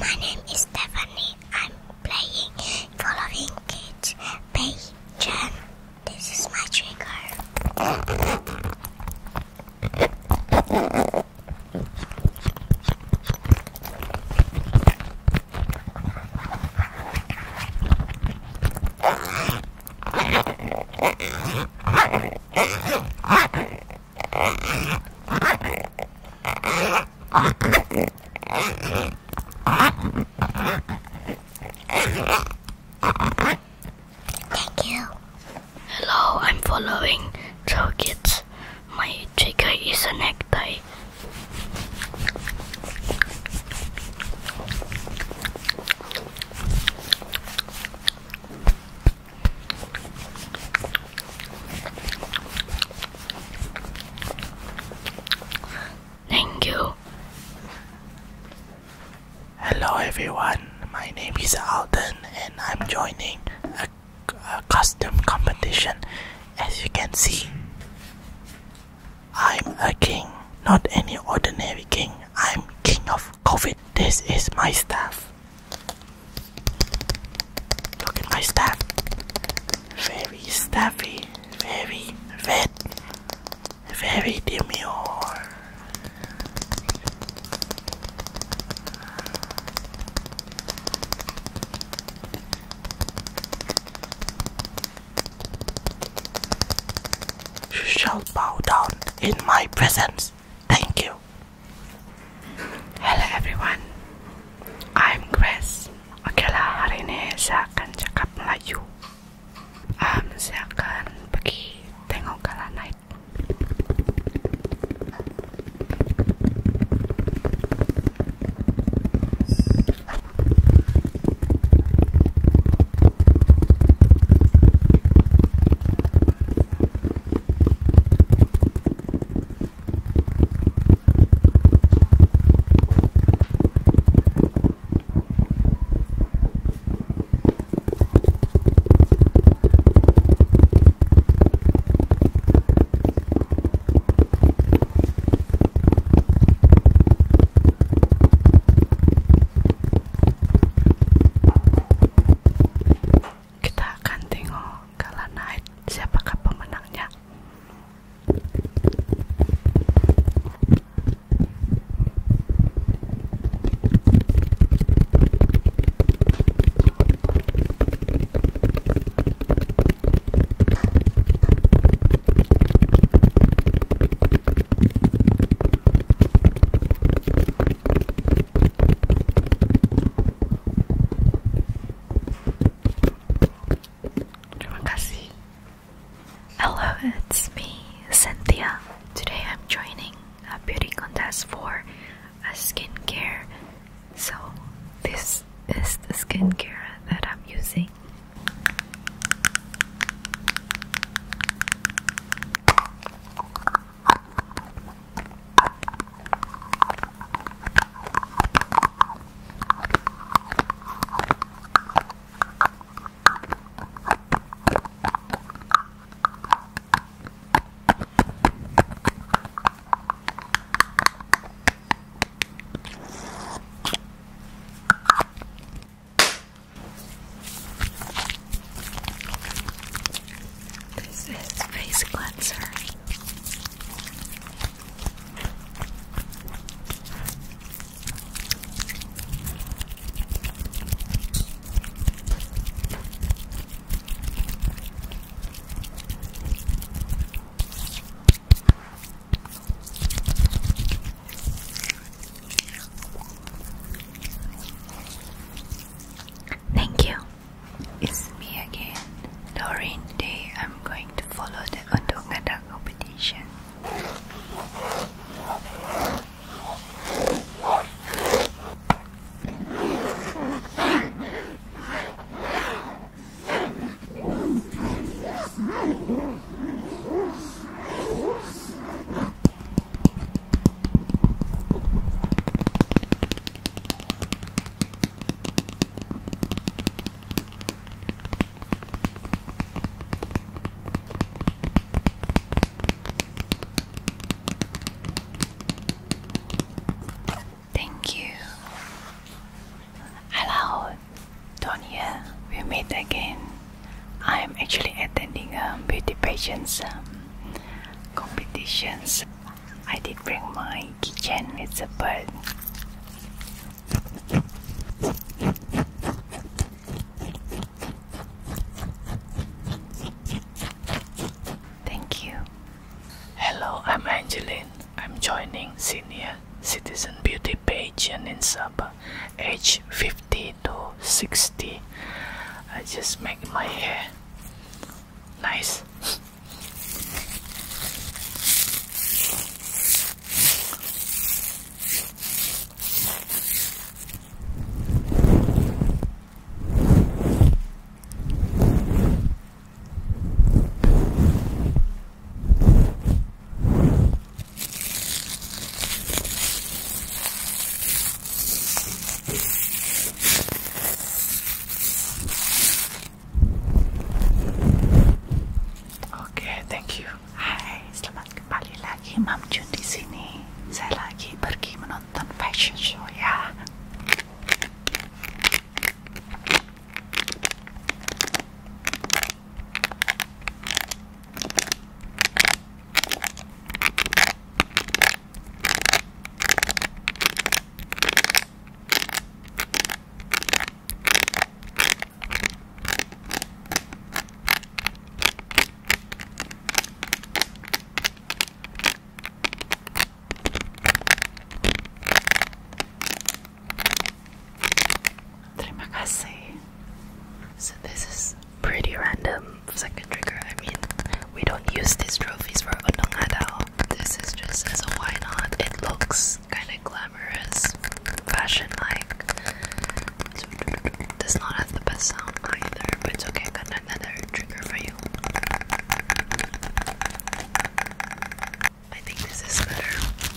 My name is Daphne. I'm playing following kids pageant. This is my trigger. Thank you. Hello, I'm following two kids. My trigger is a necktie. Thank you. Hello everyone, my name is Alden and I'm joining a costume competition. As you can see, I'm a king, not any ordinary king. I'm king of COVID. This is my staff. Look at my staff. Very staffy, very red, very demure. You shall bow down in my presence. Thank you. Hello everyone, I'm Grace. Oke lah, hari ini saya akan cakap Melayu. Saya akan pergi tengok gala night. competitions. I did bring my kitchen. It's a bird. Thank you. Hello, I'm Angelene. I'm joining Senior Citizen Beauty Pageant in Sabah, age 50 to 60. I just make my hair nice. Ma'am Jun di sini. Saya lagi pergi menonton fashion show ya. So this is pretty random second trigger. I mean, we don't use these trophies for Undang Adao. This is just as a why not. It looks kind of glamorous, fashion-like. So, does not have the best sound either, but it's okay. Got another trigger for you. I think this is better.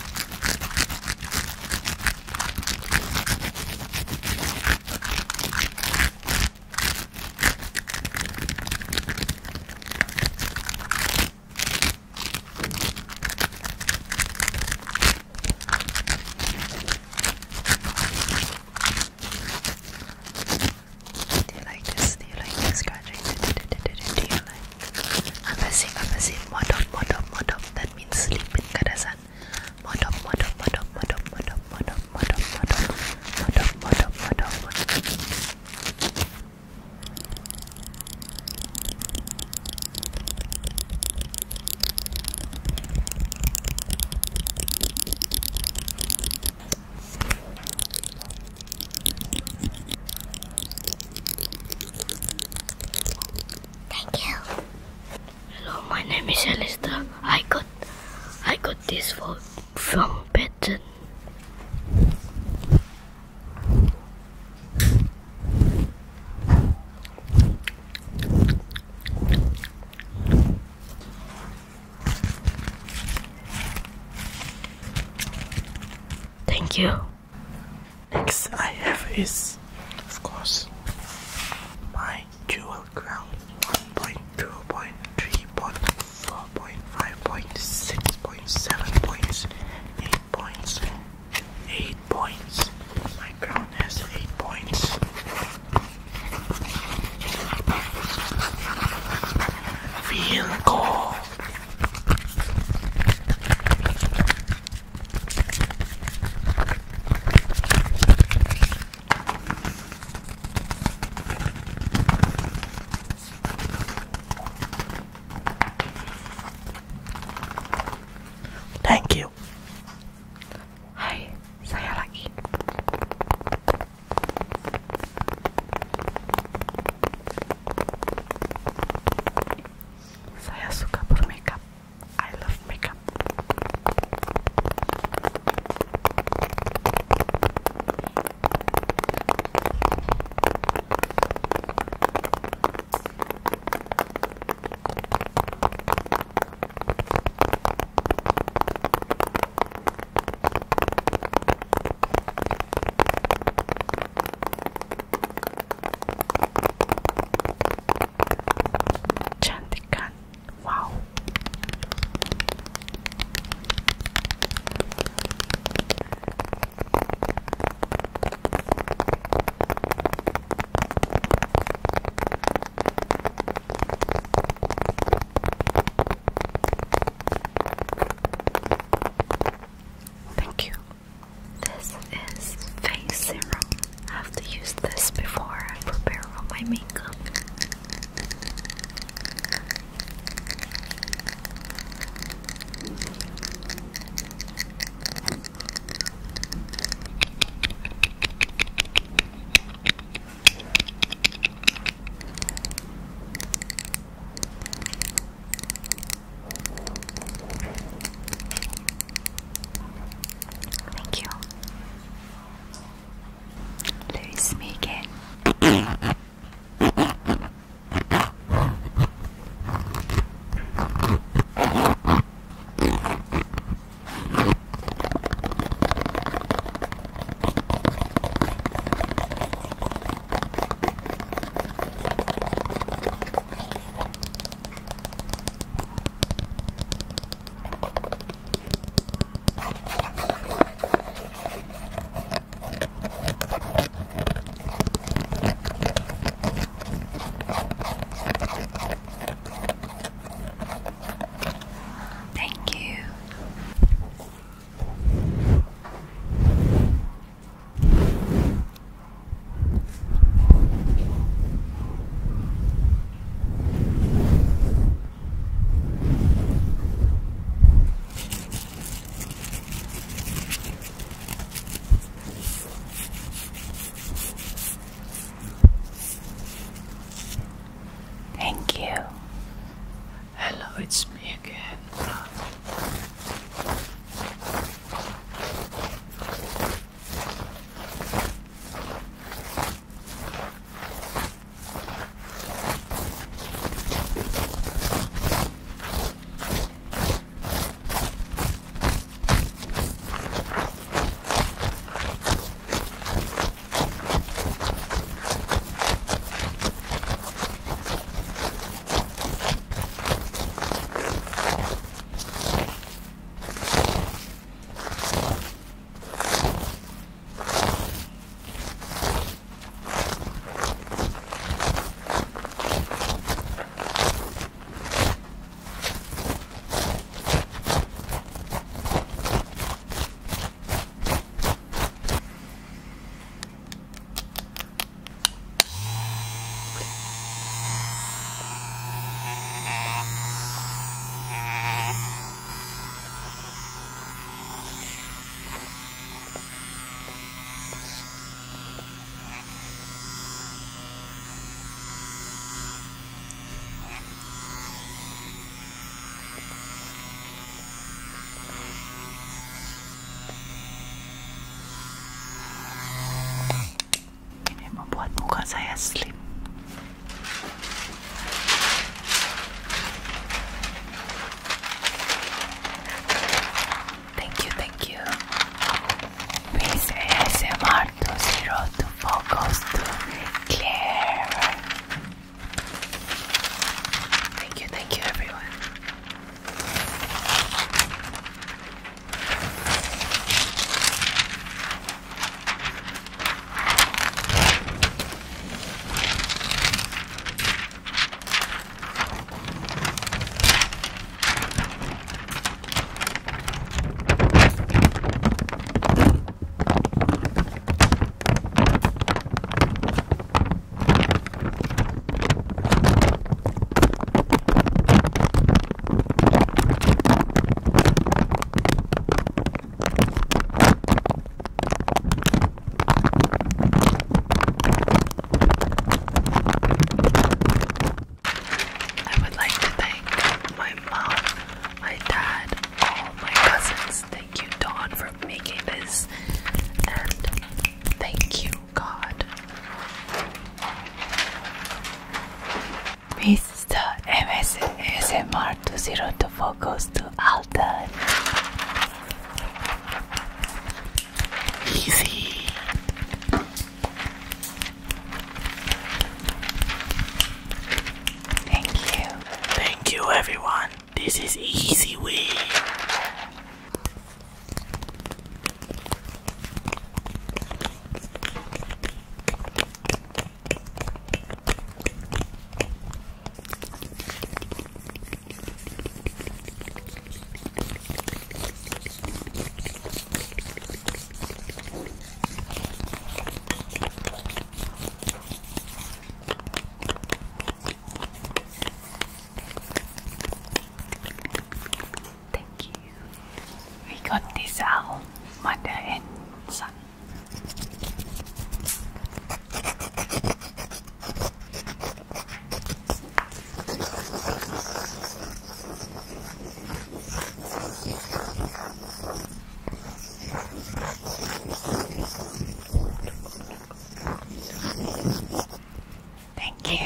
Modop, that means sleep in Kadasan. Modop. Thank you. Hello, my name is Alister. I got this from pageant. Thank you. Next I have is, of course, my jewel crown. 1.2, 3, 4, 5, 6, 7 points, 8 points, 8 points. My crown has 8 points. Feel cool. Thank you. Hello, it's me again. Saya sleep. Thank you. Please ASMR to 024 goes to Claire. Thank you everyone. Mr. ASMR to 0 to 4 goes to Alden. Easy. Thank you everyone. This is easy way.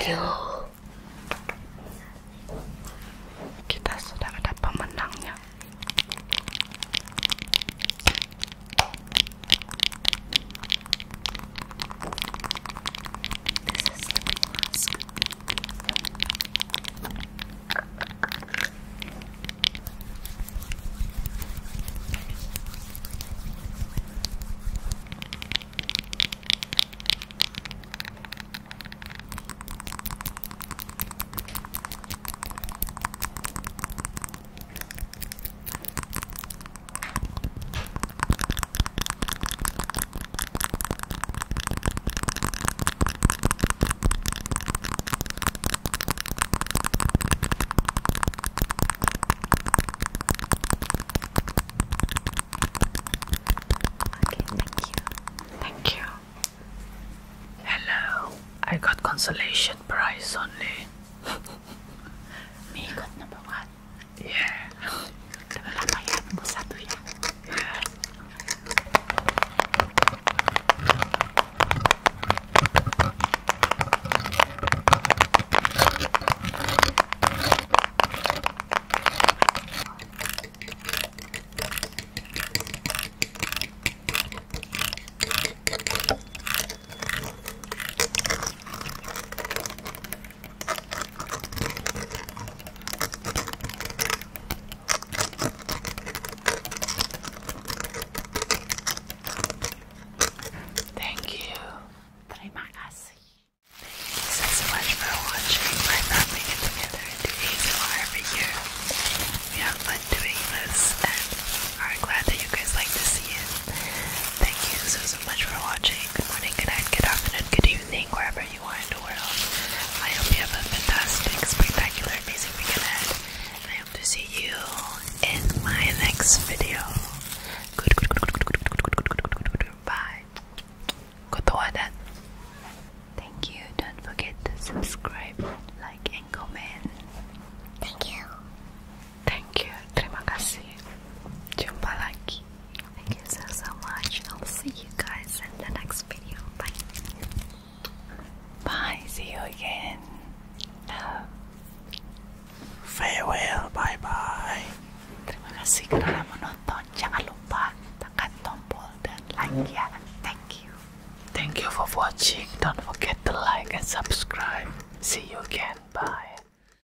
you. Kita sudah ada pemenangnya. I got consolation prize only. Me got number 1. Yeah. Lumayan mo satu ya. Yeah. Terima kasih. So much for watching. We're wrapping it together into ASMR every year. We have fun doing this and are glad that you guys like to see it. Thank you so much for watching. Good morning, good night, good afternoon, good evening, wherever you are in the world. I hope you have a fantastic, spectacular, amazing weekend ahead. And I hope to see you in my next video. Bye. Kotowadan. Thank you. Don't forget to subscribe, like, and comment. Thank you. Thank you. Terima kasih. Jumpa lagi. Thank you so much. I'll see you guys in the next video. Bye. Bye. See you again. Farewell. Bye-bye. Terima kasih karena menonton. Jangan lupa tekan tombol dan like ya. Thank you. Thank you for watching. Don't forget to like and subscribe. See you again.